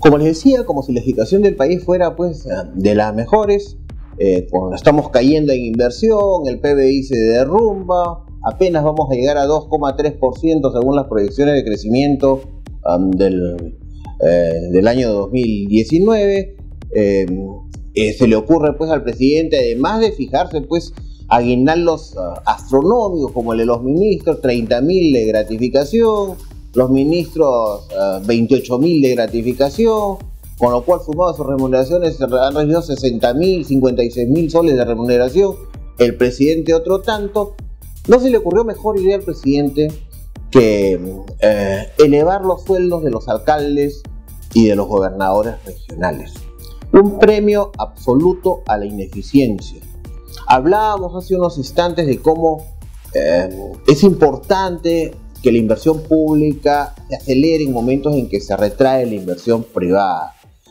Como les decía, como si la situación del país fuera pues de las mejores, cuando estamos cayendo en inversión, el PBI se derrumba, apenas vamos a llegar a 2,3% según las proyecciones de crecimiento del año 2019. Se le ocurre pues al presidente, además de fijarse pues aguinaldos astronómicos como el de los ministros, 30.000 de gratificación, los ministros 28.000 de gratificación, con lo cual sumado a sus remuneraciones han recibido 60.000, 56.000 soles de remuneración, el presidente otro tanto. ¿No se le ocurrió mejor idea al presidente que elevar los sueldos de los alcaldes y de los gobernadores regionales? Un premio absoluto a la ineficiencia. Hablábamos hace unos instantes de cómo es importante que la inversión pública se acelere en momentos en que se retrae la inversión privada.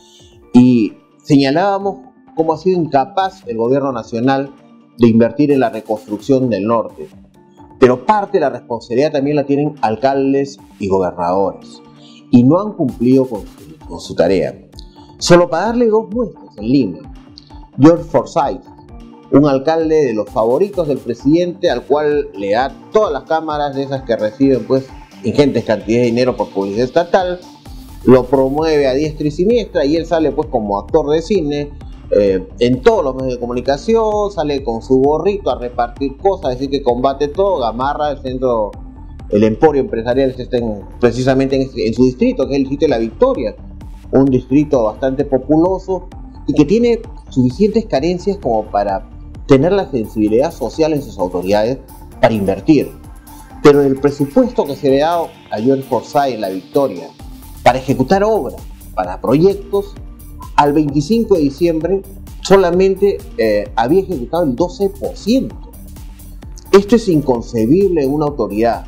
Y señalábamos cómo ha sido incapaz el gobierno nacional de invertir en la reconstrucción del norte. Pero parte de la responsabilidad también la tienen alcaldes y gobernadores. Y no han cumplido con su tarea. Solo para darle dos muestras en Lima. George Forsyth, un alcalde de los favoritos del presidente, al cual le da todas las cámaras de esas que reciben pues ingentes cantidades de dinero por publicidad estatal, lo promueve a diestra y siniestra y él sale pues como actor de cine en todos los medios de comunicación, sale con su gorrito a repartir cosas, a decir que combate todo. Gamarra, el emporio empresarial está precisamente en su distrito, que es el distrito de La Victoria, un distrito bastante populoso y que tiene suficientes carencias como para tener la sensibilidad social en sus autoridades para invertir. Pero el presupuesto que se le ha dado a George Forsyth en La Victoria para ejecutar obras, para proyectos, al 25 de diciembre solamente había ejecutado el 12%. Esto es inconcebible en una autoridad.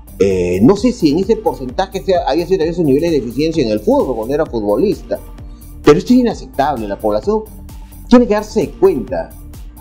No sé si en ese porcentaje había sido también sus niveles de eficiencia en el fútbol cuando era futbolista, pero esto es inaceptable. La población tiene que darse cuenta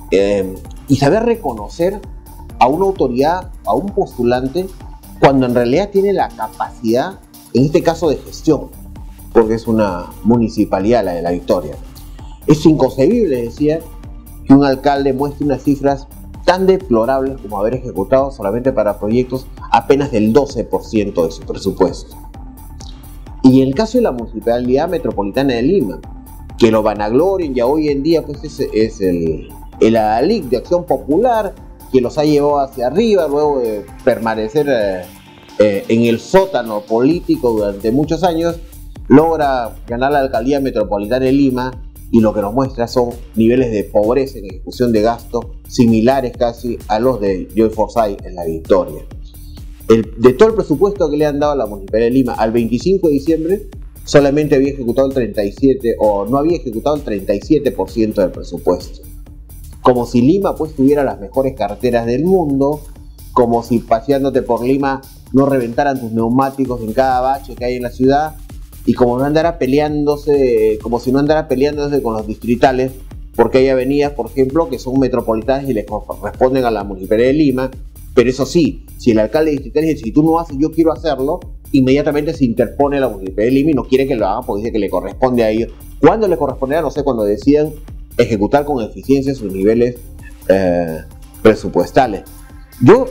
y saber reconocer a una autoridad, a un postulante, cuando en realidad tiene la capacidad, en este caso de gestión, porque es una municipalidad la de La Victoria. Es inconcebible, decía, que un alcalde muestre unas cifras tan deplorables como haber ejecutado solamente para proyectos apenas del 12% de su presupuesto. Y en el caso de la Municipalidad Metropolitana de Lima, que lo vanaglorian ya hoy en día pues es el ADALIC de Acción Popular, que los ha llevado hacia arriba luego de permanecer en el sótano político durante muchos años, logra ganar la Alcaldía Metropolitana de Lima y lo que nos muestra son niveles de pobreza en ejecución de gasto similares casi a los de George Forsyth en La Victoria. De todo el presupuesto que le han dado a la Municipalidad de Lima al 25 de diciembre, solamente había ejecutado el 37% o no había ejecutado el 37% del presupuesto. Como si Lima pues tuviera las mejores carreteras del mundo, como si paseándote por Lima no reventaran tus neumáticos en cada bache que hay en la ciudad, y como si no andara peleándose con los distritales, porque hay avenidas, por ejemplo, que son metropolitanas y le corresponden a la Municipalidad de Lima. Pero eso sí, si el alcalde distrital dice, si tú no haces, yo quiero hacerlo, inmediatamente se interpone la Municipalidad de Lima y no quiere que lo hagan porque dice que le corresponde a ellos. ¿Cuándo le corresponderá? No sé, cuando decidan ejecutar con eficiencia sus niveles presupuestales. Yo,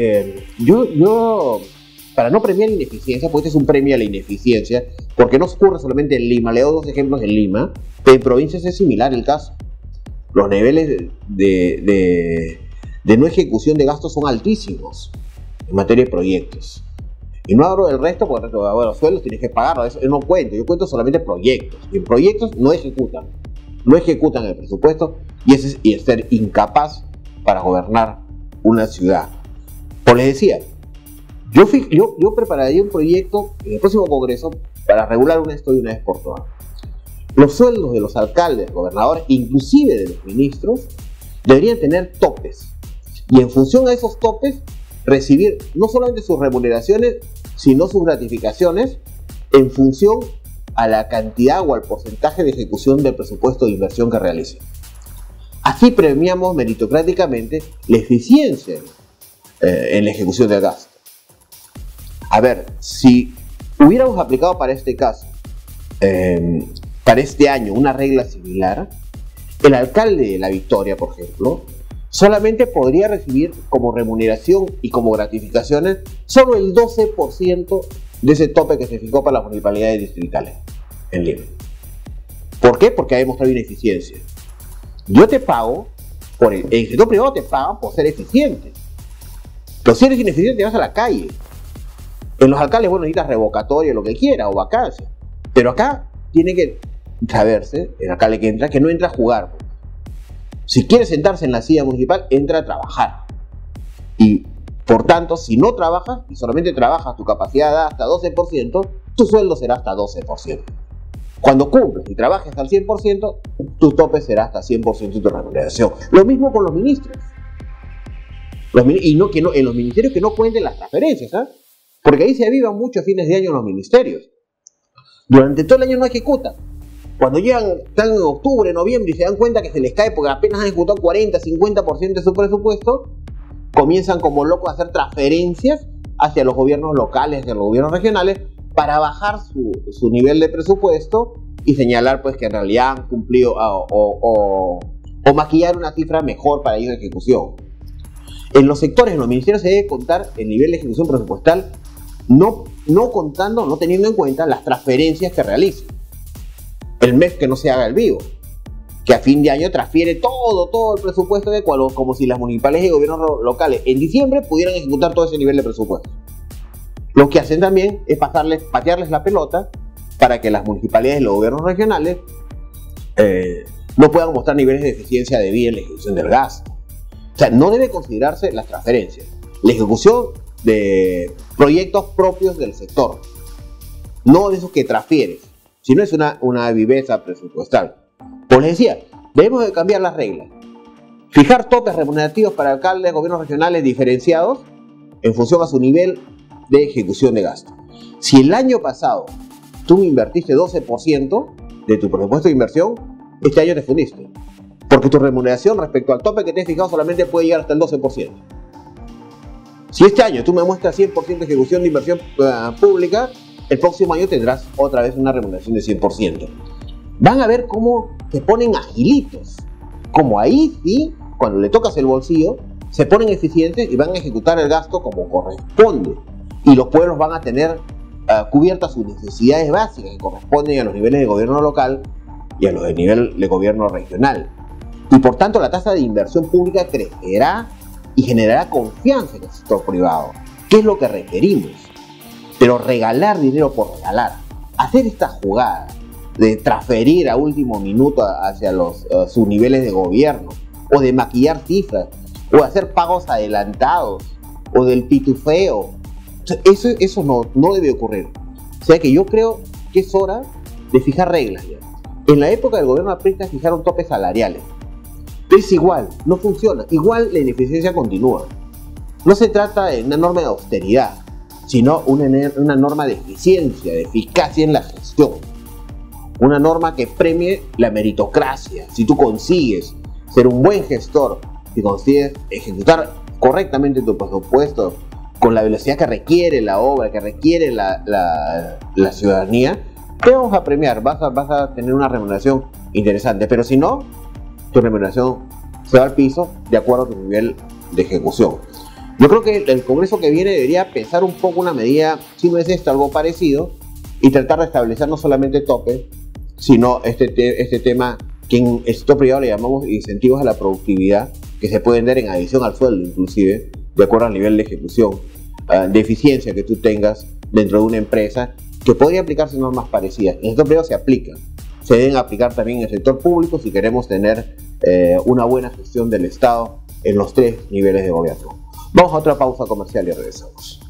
para no premiar ineficiencia, pues este es un premio a la ineficiencia, porque no ocurre solamente en Lima. Le doy dos ejemplos en Lima, pero en provincias es similar el caso. Los niveles de no ejecución de gastos son altísimos en materia de proyectos. Y no hablo del resto, porque los sueldos tienes que pagarlo, eso no cuento, yo cuento solamente proyectos. Y en proyectos no ejecutan el presupuesto y es ser incapaz para gobernar una ciudad. Como les decía, yo prepararía un proyecto en el próximo congreso para regular esto de una vez por todas. Los sueldos de los alcaldes, gobernadores, inclusive de los ministros, deberían tener topes. Y en función a esos topes, recibir no solamente sus remuneraciones, sino sus gratificaciones en función a la cantidad o al porcentaje de ejecución del presupuesto de inversión que realicen. Así premiamos meritocráticamente la eficiencia en la ejecución del gasto. A ver, si hubiéramos aplicado para este caso para este año una regla similar, el alcalde de La Victoria, por ejemplo, solamente podría recibir como remuneración y como gratificaciones solo el 12% de ese tope que se fijó para las municipalidades distritales en Lima. ¿Por qué? Porque ha demostrado ineficiencia. Yo te pago, el sector privado te paga por ser eficiente. Pero si eres ineficiente te vas a la calle. En los alcaldes, bueno, necesitas revocatoria, lo que quiera, o vacancia. Pero acá tiene que saberse, el alcalde que entra, que no entra a jugar. Si quiere sentarse en la silla municipal, entra a trabajar. Y por tanto, si no trabajas y solamente trabajas, tu capacidad da hasta 12%, tu sueldo será hasta 12%. Cuando cumples y trabajes al 100%, tu tope será hasta 100% de tu remuneración. Lo mismo con los ministros. En los ministerios que no cuenten las transferencias, ¿eh? Porque ahí se avivan muchos fines de año en los ministerios. Durante todo el año no ejecutan. Cuando están en octubre, noviembre y se dan cuenta que se les cae porque apenas han ejecutado 40, 50% de su presupuesto, comienzan como locos a hacer transferencias hacia los gobiernos locales, hacia los gobiernos regionales, para bajar su nivel de presupuesto y señalar pues que en realidad han cumplido o maquillar una cifra mejor para ellos de ejecución. En los sectores, en los ministerios se debe contar el nivel de ejecución presupuestal no teniendo en cuenta las transferencias que realicen. El mes que no se haga el vivo, que a fin de año transfiere todo el presupuesto de como si las municipalidades y gobiernos locales en diciembre pudieran ejecutar todo ese nivel de presupuesto. Lo que hacen también es patearles la pelota para que las municipalidades y los gobiernos regionales no puedan mostrar niveles de eficiencia debida en la ejecución del gasto. O sea, no debe considerarse las transferencias, la ejecución de proyectos propios del sector, no de esos que transfieres, sino es una viveza presupuestal. Como les decía, debemos de cambiar las reglas, fijar topes remunerativos para alcaldes, gobiernos regionales diferenciados en función a su nivel de ejecución de gasto. Si el año pasado tú invertiste 12% de tu presupuesto de inversión, este año te fundiste, porque tu remuneración respecto al tope que te has fijado solamente puede llegar hasta el 12%. Si este año tú me muestras 100% de ejecución de inversión pública, el próximo año tendrás otra vez una remuneración de 100%. Van a ver cómo se ponen agilitos, como ahí sí, cuando le tocas el bolsillo, se ponen eficientes y van a ejecutar el gasto como corresponde. Y los pueblos van a tener cubiertas sus necesidades básicas que corresponden a los niveles de gobierno local y a los de nivel de gobierno regional. Y por tanto la tasa de inversión pública crecerá y generará confianza en el sector privado, que es lo que requerimos. Pero regalar dinero por regalar, hacer esta jugada de transferir a último minuto hacia sus niveles de gobierno, o de maquillar cifras, o hacer pagos adelantados, o del pitufeo, eso no debe ocurrir. O sea que yo creo que es hora de fijar reglas ya. En la época del gobierno aprista fijaron topes salariales. Pero es igual, no funciona. Igual la ineficiencia continúa. No se trata de una norma de austeridad, sino una norma de eficiencia, de eficacia en la gestión. Una norma que premie la meritocracia. Si tú consigues ser un buen gestor, si consigues ejecutar correctamente tu presupuesto con la velocidad que requiere la obra, que requiere la ciudadanía, te vamos a premiar, vas a tener una remuneración interesante. Pero si no, tu remuneración se va al piso de acuerdo a tu nivel de ejecución. Yo creo que el Congreso que viene debería pensar un poco una medida, si no es esto, algo parecido, y tratar de establecer no solamente tope, sino este tema que en el sector privado le llamamos incentivos a la productividad, que se pueden dar en adición al sueldo inclusive, de acuerdo al nivel de ejecución, de eficiencia que tú tengas dentro de una empresa, que podría aplicarse normas parecidas. En el sector privado se aplican, se deben aplicar también en el sector público si queremos tener una buena gestión del Estado en los tres niveles de gobierno. Vamos a otra pausa comercial y regresamos.